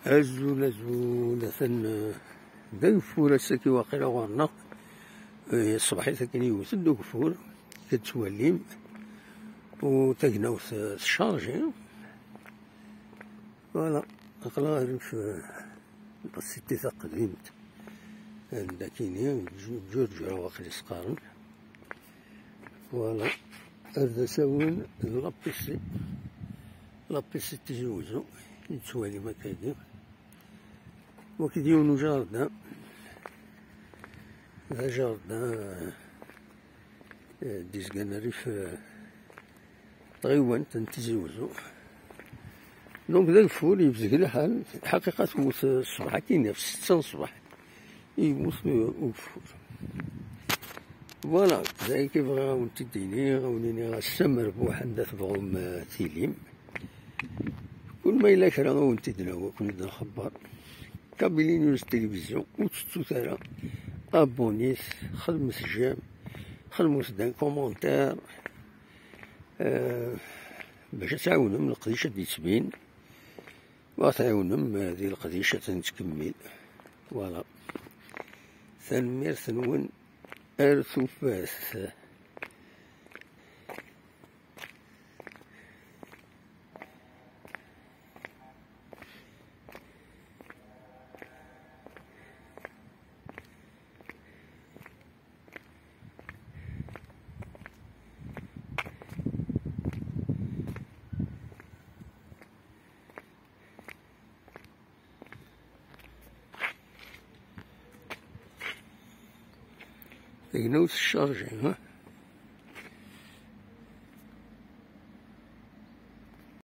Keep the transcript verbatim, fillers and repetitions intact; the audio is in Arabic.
أزول أزول ثن دا الكفور ساكي واقيلا غورنا الصباحي ساكن يوث دو كفور كتوليم و تاكناوث الشارجي فوالا أقلا في السيتي تقديمت عندها كاينين جوج جوج واقيلا سقارن فوالا هذا ساون لابيسي لابيسي تجوزو يتوالي مكاكي وكيديونو جاردان هذا جاردان ديزكان ريف طغيوان تنتزوزو دونك دا الفول يبزق الحال الحقيقة تموت الصباح كاينة في ستة الصباح يموت الفول فوالا زي كيف غاون تديني غاونيني غاسمر بواحد تبغم تيليم كل ما إلا كرا غاون تدناو كون دا نخبر كابيلي نيوز تلفزيون وتستو ثرا ابونيت خدمة الجام خدموا دان كومونتير أه باش تعاونهم القضية دي تبين وتعاونهم هذه القضية تنتكمل فوالا ثنمير ثنون أرثو فاس ينوث الشارجي ها